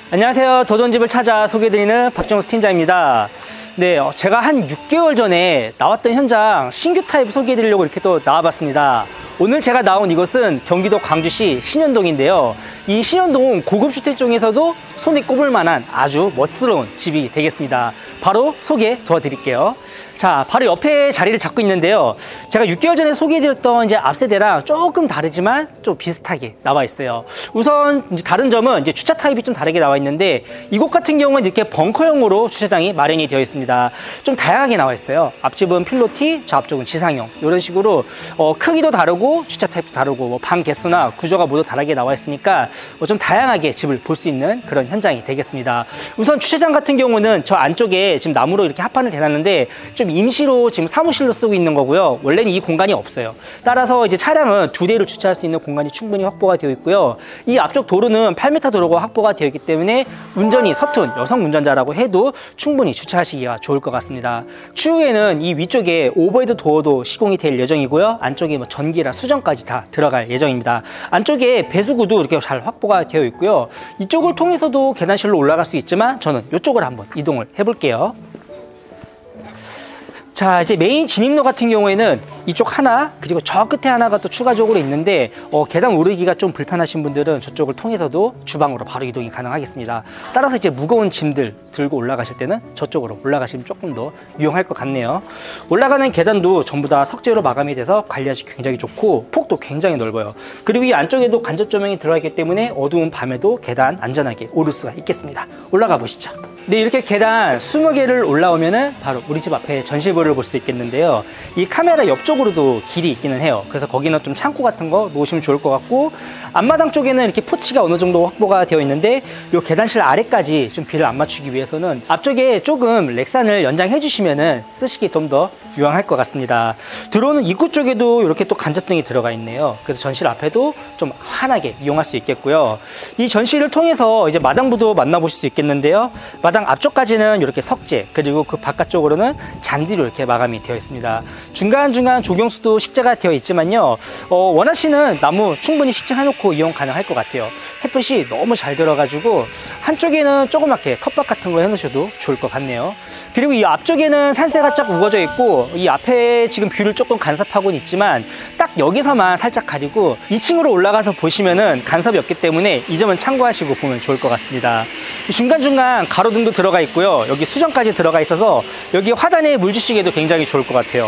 안녕하세요. 도전집을 찾아 소개해드리는 박정수 팀장입니다. 네, 제가 한 6개월 전에 나왔던 현장 신규 타입 소개해드리려고 이렇게 또 나와봤습니다. 오늘 제가 나온 이곳은 경기도 광주시 신현동인데요. 이 신현동 고급 주택 중에서도 손에 꼽을 만한 아주 멋스러운 집이 되겠습니다. 바로 소개 도와드릴게요. 자, 바로 옆에 자리를 잡고 있는데요. 제가 6개월 전에 소개해드렸던 이제 앞세대랑 조금 다르지만 좀 비슷하게 나와 있어요. 우선 이제 다른 점은 이제 주차 타입이 좀 다르게 나와 있는데 이곳 같은 경우는 이렇게 벙커형으로 주차장이 마련이 되어 있습니다. 좀 다양하게 나와 있어요. 앞집은 필로티, 저 앞쪽은 지상형 이런 식으로 크기도 다르고 주차 타입도 다르고 방 개수나 구조가 모두 다르게 나와 있으니까 좀 다양하게 집을 볼 수 있는 그런 현장이 되겠습니다. 우선 주차장 같은 경우는 저 안쪽에 지금 나무로 이렇게 합판을 대놨는데 좀 임시로 지금 사무실로 쓰고 있는 거고요. 원래는 이 공간이 없어요. 따라서 이제 차량은 2대를 주차할 수 있는 공간이 충분히 확보가 되어 있고요. 이 앞쪽 도로는 8m 도로가 확보가 되어 있기 때문에 운전이 서툰 여성 운전자라고 해도 충분히 주차하시기가 좋을 것 같습니다. 추후에는 이 위쪽에 오버헤드 도어도 시공이 될 예정이고요. 안쪽에 뭐 전기랑 수전까지 다 들어갈 예정입니다. 안쪽에 배수구도 이렇게 잘 확보가 되어 있고요. 이쪽을 통해서도 계단실로 올라갈 수 있지만 저는 이쪽을 한번 이동을 해볼게요. 자, 이제 메인 진입로 같은 경우에는 이쪽 하나 그리고 저 끝에 하나가 또 추가적으로 있는데 계단 오르기가 좀 불편하신 분들은 저쪽을 통해서도 주방으로 바로 이동이 가능하겠습니다. 따라서 이제 무거운 짐들 들고 올라가실 때는 저쪽으로 올라가시면 조금 더 유용할 것 같네요. 올라가는 계단도 전부 다 석재로 마감이 돼서 관리하시기 굉장히 좋고 폭도 굉장히 넓어요. 그리고 이 안쪽에도 간접 조명이 들어가 있기 때문에 어두운 밤에도 계단 안전하게 오를 수가 있겠습니다. 올라가 보시죠. 네, 이렇게 계단 20개를 올라오면은 바로 우리 집 앞에 전시볼을 볼 수 있겠는데요. 이 카메라 옆쪽으로도 길이 있기는 해요. 그래서 거기는 좀 창고 같은 거 놓으시면 좋을 것 같고, 앞마당 쪽에는 이렇게 포치가 어느 정도 확보가 되어 있는데 이 계단실 아래까지 좀 비를 안 맞추기 위해서는 앞쪽에 조금 렉산을 연장해 주시면은 쓰시기 좀 더 유용할 것 같습니다. 들어오는 입구 쪽에도 이렇게 또 간접등이 들어가 있네요. 그래서 전실 앞에도 좀 환하게 이용할 수 있겠고요. 이 전실을 통해서 이제 마당부도 만나보실 수 있겠는데요. 마당 앞쪽까지는 이렇게 석재, 그리고 그 바깥쪽으로는 잔디로 이렇게 마감이 되어 있습니다. 중간중간 조경수도 식재가 되어 있지만요. 원하시는 나무 충분히 식재해놓고 이용 가능할 것 같아요. 햇볕이 너무 잘 들어가지고 한쪽에는 조그맣게 텃밭 같은 거 해놓으셔도 좋을 것 같네요. 그리고 이 앞쪽에는 산세가 쫙 우거져 있고 이 앞에 지금 뷰를 조금 간섭하고는 있지만 딱 여기서만 살짝 가리고 2층으로 올라가서 보시면은 간섭이 없기 때문에 이 점은 참고하시고 보면 좋을 것 같습니다. 중간중간 가로등도 들어가 있고요. 여기 수전까지 들어가 있어서 여기 화단에 물 주시기에도 굉장히 좋을 것 같아요.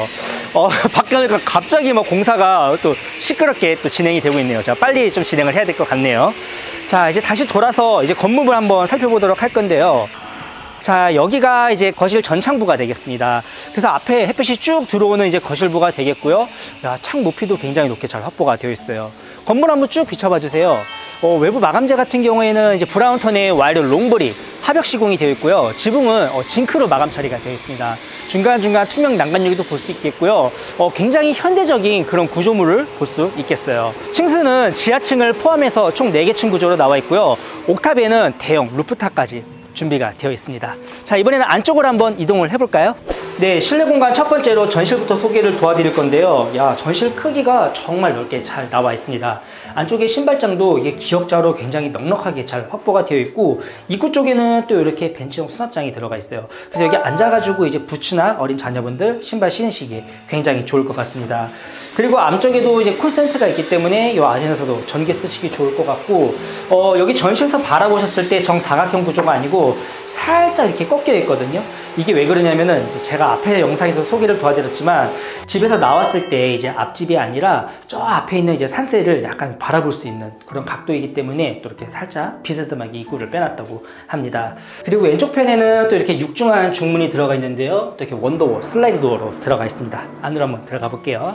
밖에 갑자기 뭐 공사가 또 시끄럽게 또 진행이 되고 있네요. 자, 빨리 좀 진행을 해야 될 것 같네요. 자, 이제 다시 돌아서 이제 건물을 한번 살펴보도록 할 건데요. 자, 여기가 이제 거실 전창부가 되겠습니다. 그래서 앞에 햇볕이 쭉 들어오는 이제 거실부가 되겠고요. 야, 창 높이도 굉장히 높게 잘 확보가 되어 있어요. 건물 한번 쭉 비춰봐 주세요. 외부 마감재 같은 경우에는 이제 브라운 턴의 와이드 롱볼이 하벽 시공이 되어 있고요. 지붕은 징크로 마감 처리가 되어 있습니다. 중간중간 투명 난간유리도 볼 수 있겠고요. 굉장히 현대적인 그런 구조물을 볼 수 있겠어요. 층수는 지하층을 포함해서 총 4개 층 구조로 나와 있고요. 옥탑에는 대형 루프탑까지 준비가 되어 있습니다. 자, 이번에는 안쪽으로 한번 이동을 해볼까요? 네, 실내 공간 첫 번째로 전실부터 소개를 도와드릴 건데요. 야, 전실 크기가 정말 넓게 잘 나와 있습니다. 안쪽에 신발장도 이게 기역자로 굉장히 넉넉하게 잘 확보가 되어 있고, 입구 쪽에는 또 이렇게 벤치형 수납장이 들어가 있어요. 그래서 여기 앉아가지고 이제 부츠나 어린 자녀분들 신발 신으시기에 굉장히 좋을 것 같습니다. 그리고 앞쪽에도 이제 콘센트가 있기 때문에 이 안에서도 전기 쓰시기 좋을 것 같고, 여기 전실에서 바라보셨을 때 정사각형 구조가 아니고 살짝 이렇게 꺾여 있거든요. 이게 왜 그러냐면은 이제 제가 앞에 영상에서 소개를 도와드렸지만 집에서 나왔을 때 이제 앞집이 아니라 저 앞에 있는 이제 산세를 약간 바라볼 수 있는 그런 각도이기 때문에 또 이렇게 살짝 비스듬하게 입구를 빼놨다고 합니다. 그리고 왼쪽 편에는 또 이렇게 육중한 중문이 들어가 있는데요. 또 이렇게 원도어, 슬라이드 도어로 들어가 있습니다. 안으로 한번 들어가 볼게요.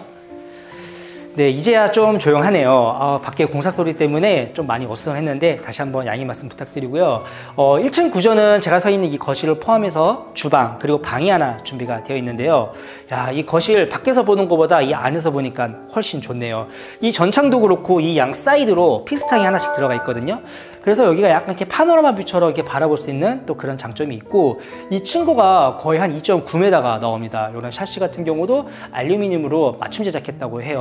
네, 이제야 좀 조용하네요. 밖에 공사 소리 때문에 좀 많이 어수선했는데 다시 한번 양해 말씀 부탁드리고요. 1층 구조는 제가 서 있는 이 거실을 포함해서 주방 그리고 방이 하나 준비가 되어 있는데요. 야, 이 거실 밖에서 보는 것보다 이 안에서 보니까 훨씬 좋네요. 이 전창도 그렇고 이 양 사이드로 피스창이 하나씩 들어가 있거든요. 그래서 여기가 약간 이렇게 파노라마 뷰처럼 이렇게 바라볼 수 있는 또 그런 장점이 있고, 이 층고가 거의 한 2.9m가 나옵니다. 이런 샤시 같은 경우도 알루미늄으로 맞춤 제작했다고 해요.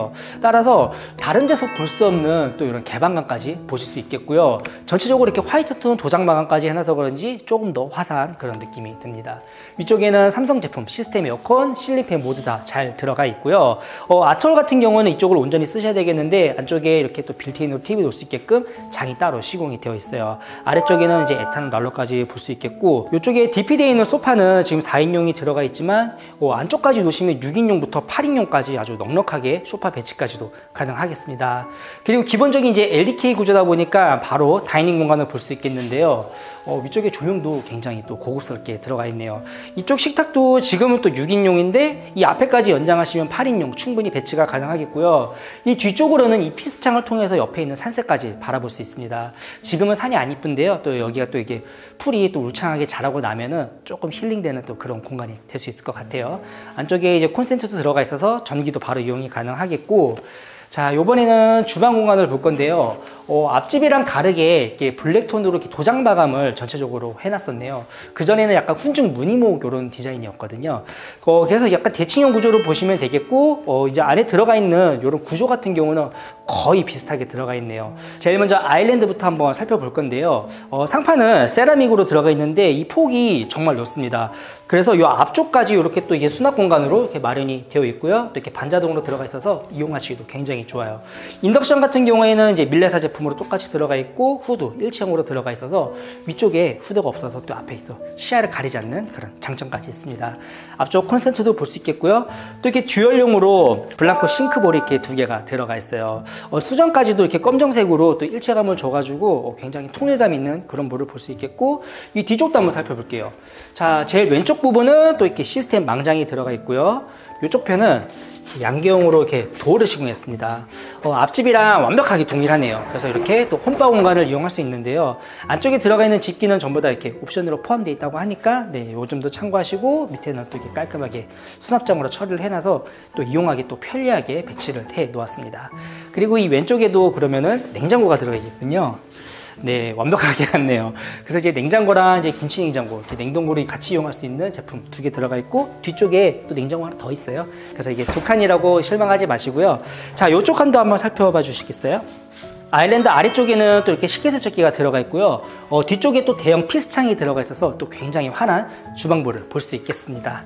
따라서 다른 데서 볼 수 없는 또 이런 개방감까지 보실 수 있겠고요. 전체적으로 이렇게 화이트 톤 도장 마감까지 해놔서 그런지 조금 더 화사한 그런 느낌이 듭니다. 위쪽에는 삼성 제품 시스템 에어컨, 실링팬 모두 다 잘 들어가 있고요. 아트월 같은 경우는 이쪽을 온전히 쓰셔야 되겠는데 안쪽에 이렇게 또 빌트인으로 TV 놓을 수 있게끔 장이 따로 시공이 되어 있어요. 아래쪽에는 이제 에탄올 난로까지 볼 수 있겠고, 이쪽에 DP되어 있는 소파는 지금 4인용이 들어가 있지만 안쪽까지 놓으시면 6인용부터 8인용까지 아주 넉넉하게 소파 배치까지도 가능하겠습니다. 그리고 기본적인 이제 LDK 구조다 보니까 바로 다이닝 공간을 볼 수 있겠는데요. 위쪽에 조명도 굉장히 또 고급스럽게 들어가 있네요. 이쪽 식탁도 지금은 또 6인용인데 이 앞에까지 연장하시면 8인용 충분히 배치가 가능하겠고요. 이 뒤쪽으로는 이 피스창을 통해서 옆에 있는 산세까지 바라볼 수 있습니다. 지금은 산이 안 이쁜데요. 또 여기가 또 이게 풀이 또 울창하게 자라고 나면은 조금 힐링되는 또 그런 공간이 될 수 있을 것 같아요. 안쪽에 이제 콘센트도 들어가 있어서 전기도 바로 이용이 가능하겠고, 자, 이번에는 주방 공간을 볼 건데요. 앞집이랑 다르게 이렇게 블랙톤으로 이렇게 도장 마감을 전체적으로 해놨었네요. 그전에는 약간 훈증 무늬목 이런 디자인이었거든요. 그래서 약간 대칭형 구조로 보시면 되겠고, 이제 안에 들어가 있는 이런 구조 같은 경우는 거의 비슷하게 들어가 있네요. 제일 먼저 아일랜드부터 한번 살펴볼 건데요. 상판은 세라믹으로 들어가 있는데 이 폭이 정말 넓습니다. 그래서 이 앞쪽까지 이렇게 또 이게 수납 공간으로 이렇게 마련이 되어 있고요. 또 이렇게 반자동으로 들어가 있어서 이용하시기도 굉장히 좋아요. 인덕션 같은 경우에는 이제 밀레사 제품으로 똑같이 들어가 있고, 후드 일체형으로 들어가 있어서 위쪽에 후드가 없어서 또 앞에 또 시야를 가리지 않는 그런 장점까지 있습니다. 앞쪽 콘센트도 볼 수 있겠고요. 또 이렇게 듀얼용으로 블랑코 싱크볼이 이렇게 두 개가 들어가 있어요. 수전까지도 이렇게 검정색으로 또 일체감을 줘가지고 굉장히 통일감 있는 그런 물을 볼 수 있겠고, 이 뒤쪽도 한번 살펴볼게요. 자, 제일 왼쪽 부분은 또 이렇게 시스템 망장이 들어가 있고요. 이쪽 편은 양계형으로 이렇게 도어를 시공했습니다. 앞집이랑 완벽하게 동일하네요. 그래서 이렇게 또 홈바 공간을 이용할 수 있는데요. 안쪽에 들어가 있는 집기는 전부 다 이렇게 옵션으로 포함되어 있다고 하니까 요 점도 참고하시고, 밑에는 또 이렇게 깔끔하게 수납장으로 처리를 해놔서 또 이용하기 또 편리하게 배치를 해 놓았습니다. 그리고 이 왼쪽에도 그러면은 냉장고가 들어가 있거든요. 네, 완벽하게 갔네요. 그래서 이제 냉장고랑 이제 김치 냉장고, 이렇게 냉동고를 같이 이용할 수 있는 제품 두 개 들어가 있고, 뒤쪽에 또 냉장고 하나 더 있어요. 그래서 이게 두 칸이라고 실망하지 마시고요. 자, 이쪽 칸도 한번 살펴봐 주시겠어요? 아일랜드 아래쪽에는 또 이렇게 식기세척기가 들어가 있고요. 뒤쪽에 또 대형 피스창이 들어가 있어서 또 굉장히 환한 주방부를 볼 수 있겠습니다.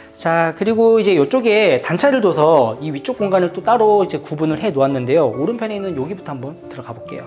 자, 그리고 이제 이쪽에 단차를 둬서 이 위쪽 공간을 또 따로 이제 구분을 해 놓았는데요. 오른편에 있는 여기부터 한번 들어가 볼게요.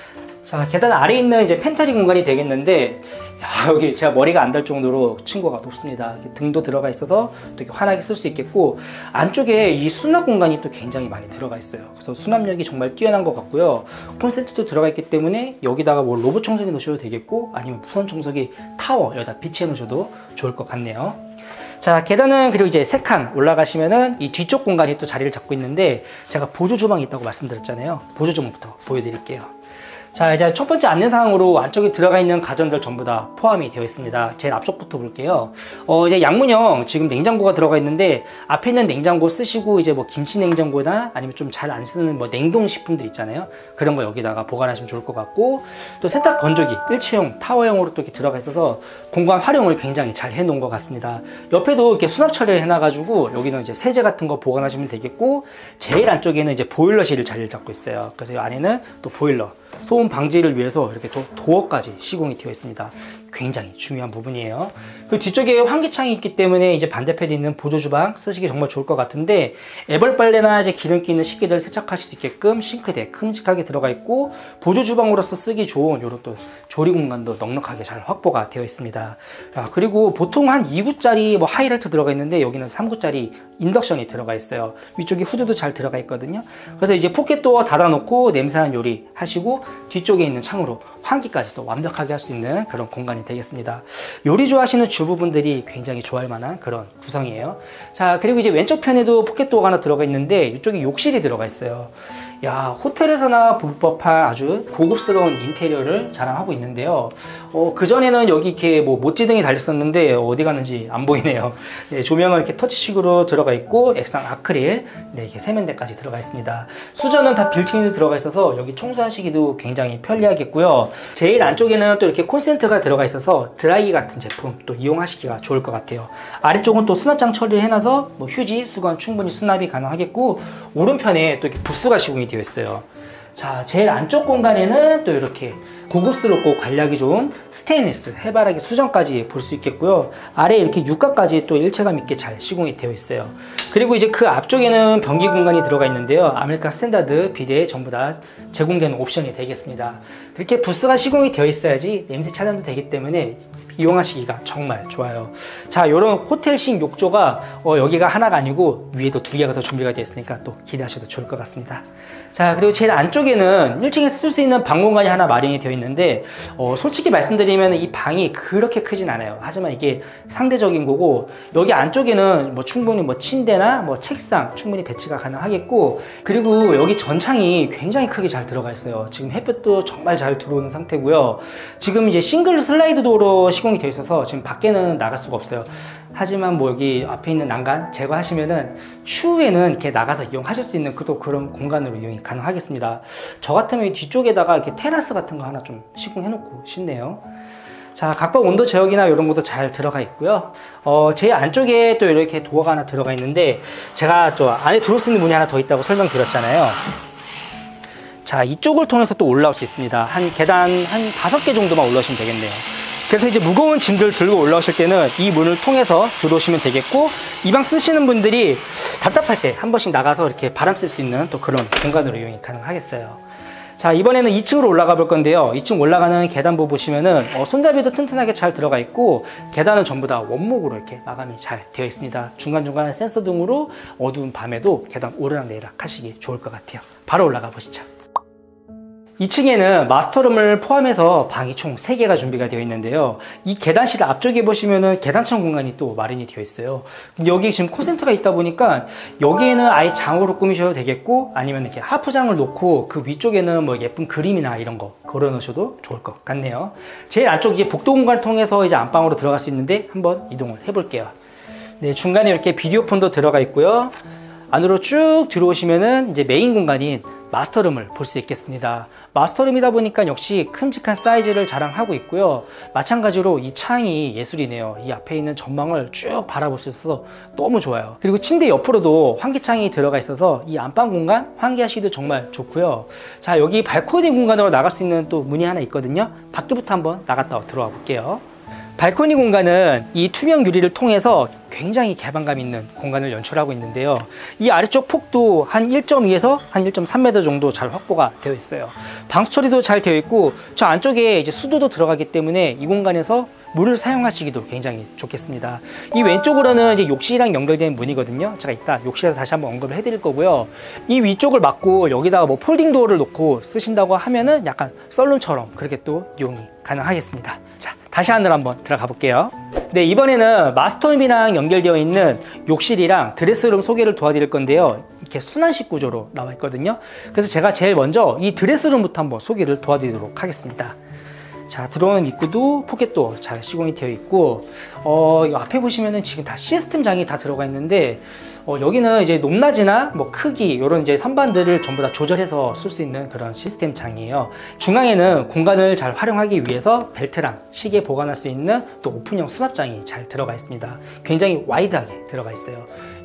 자, 계단 아래에 있는 이제 팬트리 공간이 되겠는데, 야, 여기 제가 머리가 안 닿을 정도로 층고가 높습니다. 등도 들어가 있어서 또 이렇게 환하게 쓸 수 있겠고, 안쪽에 이 수납 공간이 또 굉장히 많이 들어가 있어요. 그래서 수납력이 정말 뛰어난 것 같고요. 콘센트도 들어가 있기 때문에 여기다가 뭐 로봇 청소기 넣으셔도 되겠고, 아니면 무선 청소기 타워 여기다 비치해 놓으셔도 좋을 것 같네요. 자, 계단은 그리고 이제 3칸 올라가시면은 이 뒤쪽 공간이 또 자리를 잡고 있는데, 제가 보조 주방이 있다고 말씀드렸잖아요. 보조 주방부터 보여드릴게요. 자, 이제 첫 번째 안내사항으로 안쪽에 들어가 있는 가전들 전부 다 포함이 되어 있습니다. 제일 앞쪽부터 볼게요. 이제 양문형 지금 냉장고가 들어가 있는데, 앞에 있는 냉장고 쓰시고 이제 뭐 김치 냉장고나 아니면 좀 잘 안 쓰는 뭐 냉동식품들 있잖아요. 그런 거 여기다가 보관하시면 좋을 것 같고, 또 세탁 건조기 일체형 타워형으로 또 이렇게 들어가 있어서 공간 활용을 굉장히 잘 해놓은 것 같습니다. 옆에도 이렇게 수납 처리를 해놔가지고 여기는 이제 세제 같은 거 보관하시면 되겠고, 제일 안쪽에는 이제 보일러실을 자리를 잡고 있어요. 그래서 이 안에는 또 보일러, 소음 방지를 위해서 이렇게 도어까지 시공이 되어 있습니다. 굉장히 중요한 부분이에요. 그 뒤쪽에 환기창이 있기 때문에 이제 반대편에 있는 보조 주방 쓰시기 정말 좋을 것 같은데, 애벌 빨래나 이제 기름기 있는 식기들 세척하실 수 있게끔 싱크대 큼직하게 들어가 있고, 보조 주방으로서 쓰기 좋은 이런 또 조리 공간도 넉넉하게 잘 확보가 되어 있습니다. 그리고 보통 한 2구짜리 뭐 하이라이트 들어가 있는데, 여기는 3구짜리 인덕션이 들어가 있어요. 위쪽에 후드도 잘 들어가 있거든요. 그래서 이제 포켓도어 닫아놓고 냄새나는 요리 하시고, 뒤쪽에 있는 창으로 환기까지 또 완벽하게 할 수 있는 그런 공간이 되겠습니다. 요리 좋아하시는 주부분들이 굉장히 좋아할 만한 그런 구성이에요. 자, 그리고 이제 왼쪽 편에도 포켓도어가 하나 들어가 있는데, 이쪽에 욕실이 들어가 있어요. 야, 호텔에서나 볼 법한 아주 고급스러운 인테리어를 자랑하고 있는데요. 그전에는 여기 이렇게 뭐 모찌등이 달렸었는데 어디 갔는지 안 보이네요. 네, 조명은 이렇게 터치식으로 들어가 있고 액상 아크릴, 네, 이렇게 세면대까지 들어가 있습니다. 수전은 다 빌트인으로 들어가 있어서 여기 청소하시기도 굉장히 편리하겠고요. 제일 안쪽에는 또 이렇게 콘센트가 들어가 있어서 드라이 같은 제품 또 이용하시기가 좋을 것 같아요. 아래쪽은 또 수납장 처리를 해놔서 뭐 휴지, 수건 충분히 수납이 가능하겠고, 오른편에 또 이렇게 부스가 시공이 되어 있어요. 자, 제일 안쪽 공간에는 또 이렇게 고급스럽고 관리하기 좋은 스테인리스 해바라기 수전까지 볼 수 있겠고요. 아래에 이렇게 육각까지 또 일체감 있게 잘 시공이 되어 있어요. 그리고 이제 그 앞쪽에는 변기 공간이 들어가 있는데요. 아메리칸 스탠다드 비데 전부 다 제공되는 옵션이 되겠습니다. 그렇게 부스가 시공이 되어 있어야지 냄새 차단도 되기 때문에 이용하시기가 정말 좋아요. 자, 이런 호텔식 욕조가 여기가 하나가 아니고 위에도 2개가 더 준비가 되어 있으니까 또 기대하셔도 좋을 것 같습니다. 자, 그리고 제일 안쪽에는 1층에서 쓸 수 있는 방 공간이 하나 마련이 되어 있는데, 솔직히 말씀드리면 이 방이 그렇게 크진 않아요. 하지만 이게 상대적인 거고, 여기 안쪽에는 뭐 충분히 뭐 침대나 뭐 책상 충분히 배치가 가능하겠고, 그리고 여기 전창이 굉장히 크게 잘 들어가 있어요. 지금 햇볕도 정말 잘 들어오는 상태고요. 지금 이제 싱글 슬라이드 도어로 시공이 되어 있어서 지금 밖에는 나갈 수가 없어요. 하지만 뭐 여기 앞에 있는 난간 제거하시면은 추후에는 이렇게 나가서 이용하실 수 있는 그런 공간으로 이용이 가능하겠습니다. 저 같으면 뒤쪽에다가 이렇게 테라스 같은 거 하나 좀 시공해 놓고 싶네요. 자, 각각 온도 제어기나 이런 것도 잘 들어가 있고요. 제 안쪽에 또 이렇게 도어가 하나 들어가 있는데, 제가 저 안에 들어올 수 있는 문이 하나 더 있다고 설명드렸잖아요. 자, 이쪽을 통해서 또 올라올 수 있습니다. 한 계단 한 5개 정도만 올라오시면 되겠네요. 그래서 이제 무거운 짐들 들고 올라오실 때는 이 문을 통해서 들어오시면 되겠고, 이 방 쓰시는 분들이 답답할 때 한 번씩 나가서 이렇게 바람 쐴 수 있는 또 그런 공간으로 이용이 가능하겠어요. 자, 이번에는 2층으로 올라가 볼 건데요. 2층 올라가는 계단부 보시면은 손잡이도 튼튼하게 잘 들어가 있고, 계단은 전부 다 원목으로 이렇게 마감이 잘 되어 있습니다. 중간중간 센서 등으로 어두운 밤에도 계단 오르락내리락 하시기 좋을 것 같아요. 바로 올라가 보시죠. 2층에는 마스터룸을 포함해서 방이 총 3개가 준비가 되어 있는데요. 이 계단실 앞쪽에 보시면은 계단청 공간이 또 마련이 되어 있어요. 여기 지금 콘센트가 있다 보니까 여기에는 아예 장으로 꾸미셔도 되겠고, 아니면 이렇게 하프장을 놓고 그 위쪽에는 뭐 예쁜 그림이나 이런 거 걸어 놓으셔도 좋을 것 같네요. 제일 안쪽 이제 복도 공간을 통해서 이제 안방으로 들어갈 수 있는데 한번 이동을 해 볼게요. 네, 중간에 이렇게 비디오폰도 들어가 있고요. 안으로 쭉 들어오시면은 이제 메인 공간인 마스터룸을 볼 수 있겠습니다. 마스터룸이다 보니까 역시 큼직한 사이즈를 자랑하고 있고요. 마찬가지로 이 창이 예술이네요. 이 앞에 있는 전망을 쭉 바라볼 수 있어서 너무 좋아요. 그리고 침대 옆으로도 환기창이 들어가 있어서 이 안방 공간 환기하시기도 정말 좋고요. 자, 여기 발코니 공간으로 나갈 수 있는 또 문이 하나 있거든요. 밖에부터 한번 나갔다 들어와 볼게요. 발코니 공간은 이 투명 유리를 통해서 굉장히 개방감 있는 공간을 연출하고 있는데요. 이 아래쪽 폭도 한 1.2에서 한 1.3m 정도 잘 확보가 되어 있어요. 방수 처리도 잘 되어 있고, 저 안쪽에 이제 수도도 들어가기 때문에 이 공간에서 물을 사용하시기도 굉장히 좋겠습니다. 이 왼쪽으로는 이제 욕실이랑 연결된 문이거든요. 제가 이따 욕실에서 다시 한번 언급을 해드릴 거고요. 이 위쪽을 막고 여기다가 뭐 폴딩 도어를 놓고 쓰신다고 하면은 약간 썰룸처럼 그렇게 또 이용이 가능하겠습니다. 자, 다시 안으로 한번 들어가 볼게요. 네, 이번에는 마스터룸이랑 연결되어 있는 욕실이랑 드레스룸 소개를 도와드릴 건데요. 이렇게 순환식 구조로 나와 있거든요. 그래서 제가 제일 먼저 이 드레스룸부터 한번 소개를 도와드리도록 하겠습니다. 자, 들어오는 입구도 포켓도 잘 시공이 되어 있고, 이 앞에 보시면은 지금 다 시스템장이 다 들어가 있는데, 여기는 이제 높낮이나 뭐 크기 이런 이제 선반들을 전부 다 조절해서 쓸 수 있는 그런 시스템장이에요. 중앙에는 공간을 잘 활용하기 위해서 벨트랑 시계 보관할 수 있는 또 오픈형 수납장이 잘 들어가 있습니다. 굉장히 와이드하게 들어가 있어요.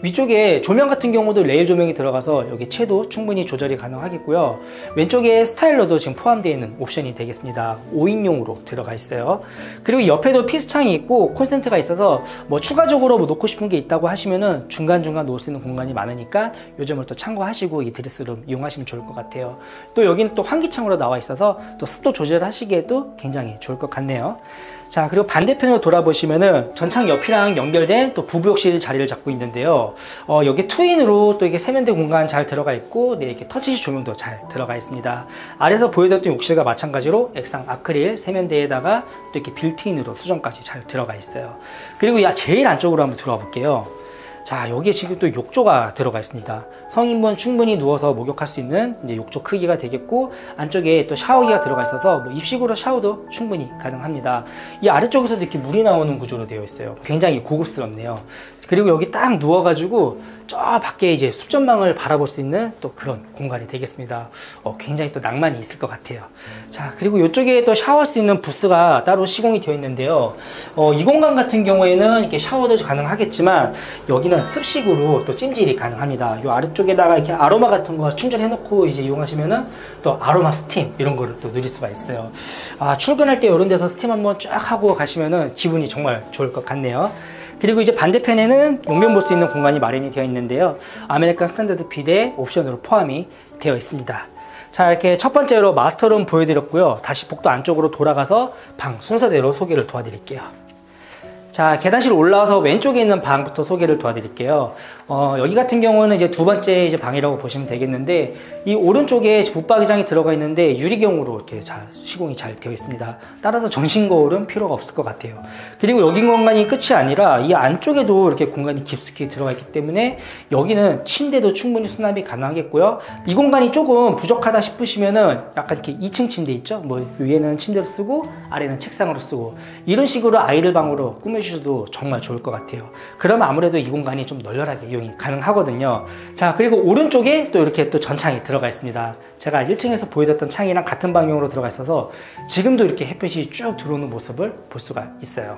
위쪽에 조명 같은 경우도 레일 조명이 들어가서 여기 채도 충분히 조절이 가능하겠고요. 왼쪽에 스타일러도 지금 포함되어 있는 옵션이 되겠습니다. 5인용으로 들어가 있어요. 그리고 옆에도 피스창이 있고 콘센트가 있어서 뭐 추가적으로 뭐 놓고 싶은 게 있다고 하시면은 중간중간 놓을 수 있는 공간이 많으니까 요 점을 또 참고하시고 이 드레스룸 이용하시면 좋을 것 같아요. 또 여기는 또 환기창으로 나와 있어서 또 습도 조절하시기에도 굉장히 좋을 것 같네요. 자, 그리고 반대편으로 돌아보시면은 전창 옆이랑 연결된 또 부부욕실이 자리를 잡고 있는데요. 여기 트윈으로 또 이게 세면대 공간 잘 들어가 있고, 네, 이렇게 터치식 조명도 잘 들어가 있습니다. 아래서 보여드렸던 욕실과 마찬가지로 액상 아크릴 세면대에다가 또 이렇게 빌트인으로 수전까지 잘 들어가 있어요. 그리고 제일 안쪽으로 한번 들어가 볼게요. 자, 여기에 지금 또 욕조가 들어가 있습니다. 성인분 충분히 누워서 목욕할 수 있는 이제 욕조 크기가 되겠고, 안쪽에 또 샤워기가 들어가 있어서 뭐 입식으로 샤워도 충분히 가능합니다. 이 아래쪽에서도 이렇게 물이 나오는 구조로 되어 있어요. 굉장히 고급스럽네요. 그리고 여기 딱 누워가지고 저 밖에 이제 숲전망을 바라볼 수 있는 또 그런 공간이 되겠습니다. 굉장히 또 낭만이 있을 것 같아요. 자, 그리고 이쪽에 또 샤워할 수 있는 부스가 따로 시공이 되어 있는데요. 이 공간 같은 경우에는 이렇게 샤워도 가능하겠지만 여기는 습식으로 또 찜질이 가능합니다. 이 아래쪽에다가 이렇게 아로마 같은 거 충전해 놓고 이제 이용하시면은 또 아로마 스팀 이런 거를 또 누릴 수가 있어요. 출근할 때 이런 데서 스팀 한번 쫙 하고 가시면은 기분이 정말 좋을 것 같네요. 그리고 이제 반대편에는 용변 볼 수 있는 공간이 마련이 되어 있는데요. 아메리칸 스탠다드 비데 옵션으로 포함이 되어 있습니다. 자, 이렇게 첫 번째로 마스터룸 보여드렸고요. 다시 복도 안쪽으로 돌아가서 방 순서대로 소개를 도와드릴게요. 자, 계단실 올라와서 왼쪽에 있는 방부터 소개를 도와드릴게요. 여기 같은 경우는 이제 두 번째 이제 방이라고 보시면 되겠는데, 이 오른쪽에 붙박이장이 들어가 있는데 유리경으로 이렇게 시공이 잘 되어 있습니다. 따라서 전신 거울은 필요가 없을 것 같아요. 그리고 여기 공간이 끝이 아니라 이 안쪽에도 이렇게 공간이 깊숙이 들어가 있기 때문에 여기는 침대도 충분히 수납이 가능하겠고요. 이 공간이 조금 부족하다 싶으시면은 약간 이렇게 2층 침대 있죠? 뭐 위에는 침대로 쓰고 아래는 책상으로 쓰고 이런 식으로 아이들 방으로 꾸며주셔도 정말 좋을 것 같아요. 그러면 아무래도 이 공간이 좀 널널하게 이용이 가능하거든요. 자, 그리고 오른쪽에 또 이렇게 또 전창이 들어가 있습니다. 제가 1층에서 보여드렸던 창이랑 같은 방향으로 들어가 있어서 지금도 이렇게 햇볕이 쭉 들어오는 모습을 볼 수가 있어요.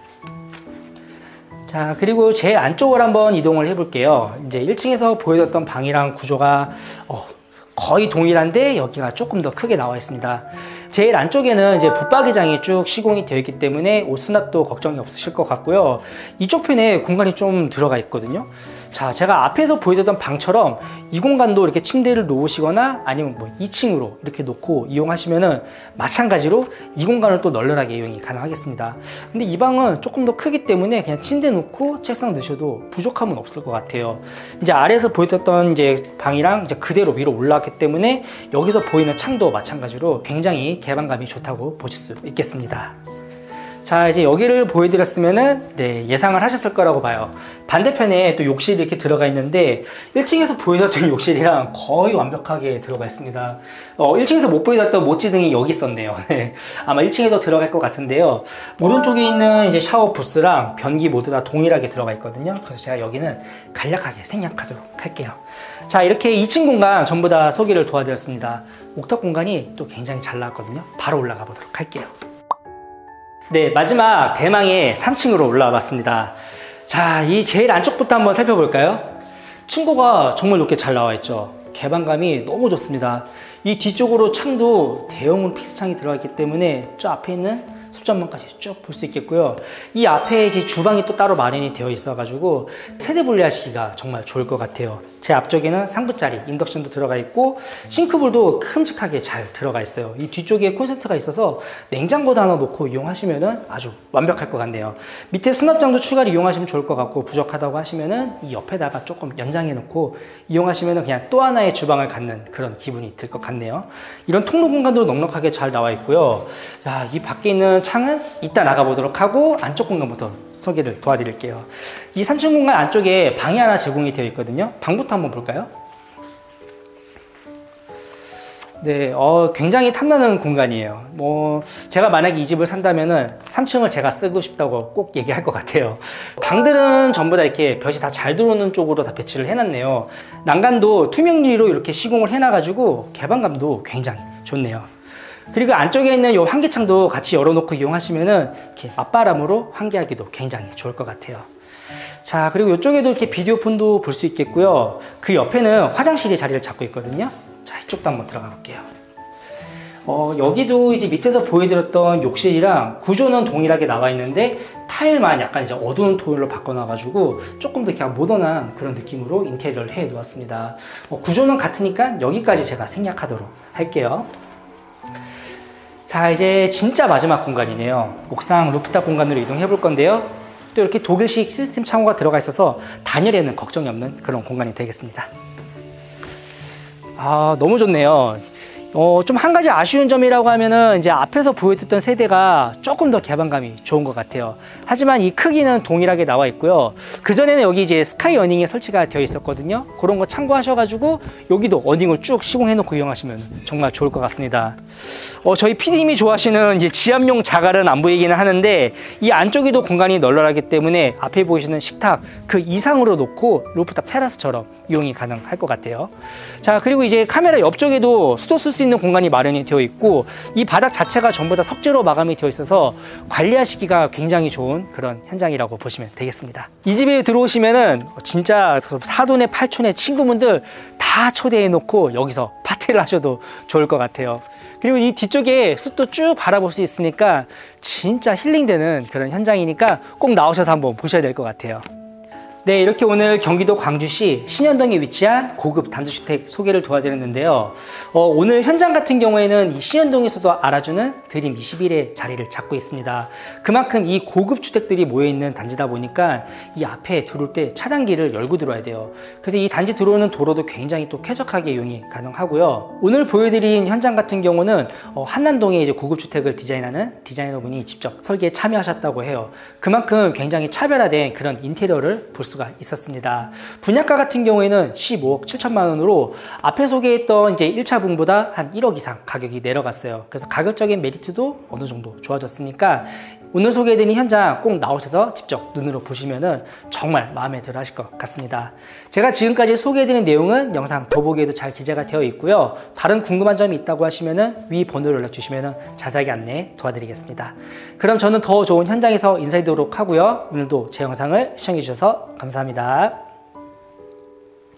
자, 그리고 제일 안쪽으로 한번 이동을 해 볼게요. 이제 1층에서 보여드렸던 방이랑 구조가 거의 동일한데 여기가 조금 더 크게 나와 있습니다. 제일 안쪽에는 이제 붙박이장이 쭉 시공이 되어 있기 때문에 옷 수납도 걱정이 없으실 것 같고요. 이쪽 편에 공간이 좀 들어가 있거든요. 자, 제가 앞에서 보여드렸던 방처럼 이 공간도 이렇게 침대를 놓으시거나 아니면 뭐 2층으로 이렇게 놓고 이용하시면은 마찬가지로 이 공간을 또 널널하게 이용이 가능하겠습니다. 근데 이 방은 조금 더 크기 때문에 그냥 침대 놓고 책상 넣으셔도 부족함은 없을 것 같아요. 이제 아래에서 보여드렸던 이제 방이랑 이제 그대로 위로 올라왔기 때문에 여기서 보이는 창도 마찬가지로 굉장히 개방감이 좋다고 보실 수 있겠습니다. 자, 이제 여기를 보여드렸으면은 예상을 하셨을 거라고 봐요. 반대편에 또 욕실이 이렇게 들어가 있는데 1층에서 보여드렸던 욕실이랑 거의 완벽하게 들어가 있습니다. 1층에서 못 보여드렸던 모찌등이 여기 있었네요. 아마 1층에도 들어갈 것 같은데요. 오른쪽에 있는 이제 샤워 부스랑 변기 모두 다 동일하게 들어가 있거든요. 그래서 제가 여기는 간략하게 생략하도록 할게요. 자, 이렇게 2층 공간 전부 다 소개를 도와드렸습니다. 옥탑 공간이 또 굉장히 잘 나왔거든요. 바로 올라가 보도록 할게요. 네, 마지막 대망의 3층으로 올라와 봤습니다. 자, 이 제일 안쪽부터 한번 살펴볼까요? 층고가 정말 높게 잘 나와 있죠. 개방감이 너무 좋습니다. 이 뒤쪽으로 창도 대형 픽스창이 들어가 있기 때문에 저 앞에 있는 숲전망까지 쭉 볼 수 있겠고요. 이 앞에 이제 주방이 또 따로 마련이 되어 있어 가지고 세대 분리하시기가 정말 좋을 것 같아요. 제 앞쪽에는 상부짜리 인덕션도 들어가 있고 싱크볼도 큼직하게 잘 들어가 있어요. 이 뒤쪽에 콘센트가 있어서 냉장고도 하나 놓고 이용하시면은 아주 완벽할 것 같네요. 밑에 수납장도 추가로 이용하시면 좋을 것 같고, 부족하다고 하시면은 이 옆에다가 조금 연장해 놓고 이용하시면은 그냥 또 하나의 주방을 갖는 그런 기분이 들 것 같네요. 이런 통로 공간도 넉넉하게 잘 나와 있고요. 자, 이 밖에 있는 창은 이따 나가보도록 하고 안쪽 공간부터 소개를 도와드릴게요. 이 3층 공간 안쪽에 방이 하나 제공이 되어 있거든요. 방부터 한번 볼까요? 네, 굉장히 탐나는 공간이에요. 제가 만약에 이 집을 산다면은 3층을 제가 쓰고 싶다고 꼭 얘기할 것 같아요. 방들은 전부 다 이렇게 볕이 다 잘 들어오는 쪽으로 다 배치를 해놨네요. 난간도 투명 유리로 이렇게 시공을 해놔가지고 개방감도 굉장히 좋네요. 그리고 안쪽에 있는 이 환기창도 같이 열어놓고 이용하시면은 이렇게 맞바람으로 환기하기도 굉장히 좋을 것 같아요. 자, 그리고 이쪽에도 이렇게 비디오폰도 볼 수 있겠고요. 그 옆에는 화장실이 자리를 잡고 있거든요. 자, 이쪽도 한번 들어가 볼게요. 여기도 이제 밑에서 보여드렸던 욕실이랑 구조는 동일하게 나와 있는데 타일만 약간 이제 어두운 톤으로 바꿔놔가지고 조금 더 이렇게 모던한 그런 느낌으로 인테리어를 해 놓았습니다. 구조는 같으니까 여기까지 제가 생략하도록 할게요. 자, 이제 진짜 마지막 공간이네요. 옥상 루프탑 공간으로 이동해 볼 건데요. 또 이렇게 독일식 시스템 창호가 들어가 있어서 단열에는 걱정이 없는 그런 공간이 되겠습니다. 아, 너무 좋네요. 좀 한 가지 아쉬운 점이라고 하면은 이제 앞에서 보여드렸던 세대가 조금 더 개방감이 좋은 것 같아요. 하지만 이 크기는 동일하게 나와 있고요. 그전에는 여기 이제 스카이 어닝이 설치가 되어 있었거든요. 그런 거 참고하셔가지고 여기도 어닝을 쭉 시공해 놓고 이용하시면 정말 좋을 것 같습니다. 저희 PD님이 좋아하시는 이제 지압용 자갈은 안 보이기는 하는데 이 안쪽에도 공간이 널널하기 때문에 앞에 보이시는 식탁 그 이상으로 놓고 루프탑 테라스처럼 이용이 가능할 것 같아요. 자, 그리고 이제 카메라 옆쪽에도 수도 쓸 수 있는 공간이 마련이 되어 있고 이 바닥 자체가 전부 다 석재로 마감이 되어 있어서 관리하시기가 굉장히 좋은 그런 현장이라고 보시면 되겠습니다. 이 집에 들어오시면은 진짜 사돈의 팔촌의 친구분들 다 초대해 놓고 여기서 파티를 하셔도 좋을 것 같아요. 그리고 이 뒤쪽에 숲도 쭉 바라볼 수 있으니까 진짜 힐링되는 그런 현장이니까 꼭 나오셔서 한번 보셔야 될 것 같아요. 네, 이렇게 오늘 경기도 광주시 신현동에 위치한 고급 단독주택 소개를 도와드렸는데요. 오늘 현장 같은 경우에는 이 신현동에서도 알아주는 드림 21의 자리를 잡고 있습니다. 그만큼 이 고급 주택들이 모여있는 단지다 보니까 이 앞에 들어올 때 차단기를 열고 들어와야 돼요. 그래서 이 단지 들어오는 도로도 굉장히 또 쾌적하게 이용이 가능하고요. 오늘 보여드린 현장 같은 경우는 한남동에 이제 고급 주택을 디자인하는 디자이너분이 직접 설계에 참여하셨다고 해요. 그만큼 굉장히 차별화된 그런 인테리어를 볼 수가 있었습니다. 분양가 같은 경우에는 15억 7천만 원으로 앞에 소개했던 이제 1차 분보다 한 1억 이상 가격이 내려갔어요. 그래서 가격적인 메리트도 어느 정도 좋아졌으니까 오늘 소개해드린 현장 꼭 나오셔서 직접 눈으로 보시면은 정말 마음에 들어 하실 것 같습니다. 제가 지금까지 소개해드린 내용은 영상 더보기에도 잘 기재가 되어 있고요. 다른 궁금한 점이 있다고 하시면은 위 번호로 연락 주시면은 자세하게 안내 도와드리겠습니다. 그럼 저는 더 좋은 현장에서 인사드리도록 하고요. 오늘도 제 영상을 시청해 주셔서 감사합니다.